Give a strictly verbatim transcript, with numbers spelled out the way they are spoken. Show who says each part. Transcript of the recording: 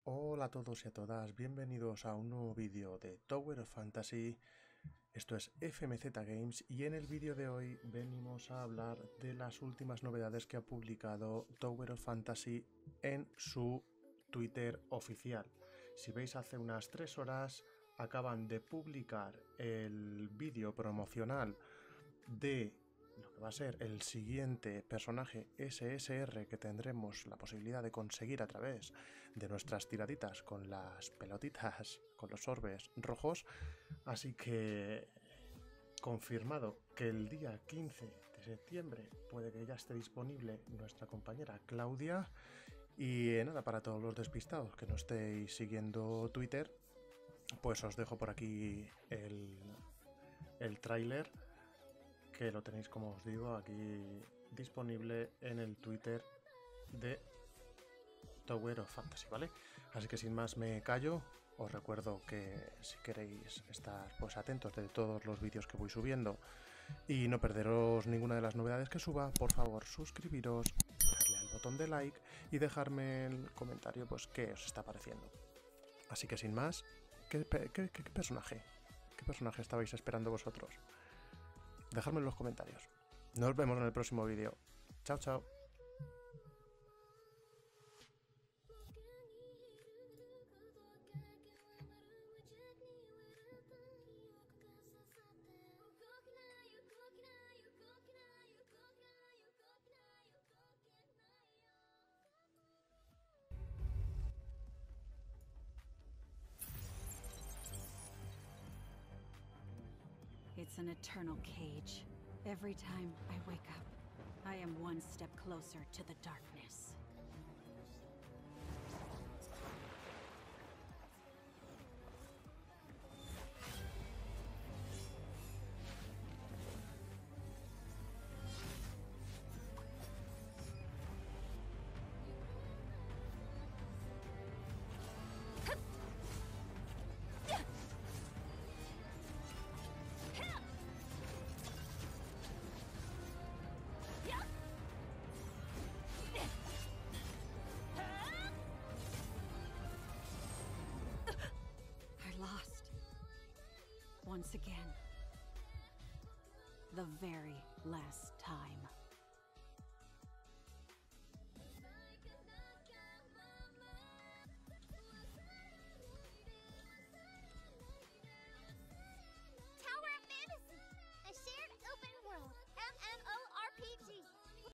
Speaker 1: Hola a todos y a todas, bienvenidos a un nuevo vídeo de Tower of Fantasy. Esto es F M Z Games y en el vídeo de hoy venimos a hablar de las últimas novedades que ha publicado Tower of Fantasy en su Twitter oficial. Si veis, hace unas tres horas acaban de publicar el vídeo promocional de lo que va a ser el siguiente personaje S S R que tendremos la posibilidad de conseguir a través de nuestras tiraditas con las pelotitas, con los orbes rojos. Así que confirmado que el día quince de septiembre puede que ya esté disponible nuestra compañera Claudia. Y eh, nada, para todos los despistados que no estéis siguiendo Twitter, pues os dejo por aquí el, el tráiler, que lo tenéis, como os digo, aquí disponible en el Twitter de Tower of Fantasy, ¿vale? Así que sin más me callo. Os recuerdo que si queréis estar pues atentos de todos los vídeos que voy subiendo y no perderos ninguna de las novedades que suba, por favor suscribiros, darle al botón de like y dejarme el comentario pues qué os está pareciendo. Así que sin más, ¿qué, qué, qué, qué personaje? ¿Qué personaje estabais esperando vosotros? Dejadme en los comentarios. Nos vemos en el próximo vídeo. Chao, chao.
Speaker 2: It's an eternal cage. Every time I wake up, I am one step closer to the darkness. I lost. Once again. The very last time.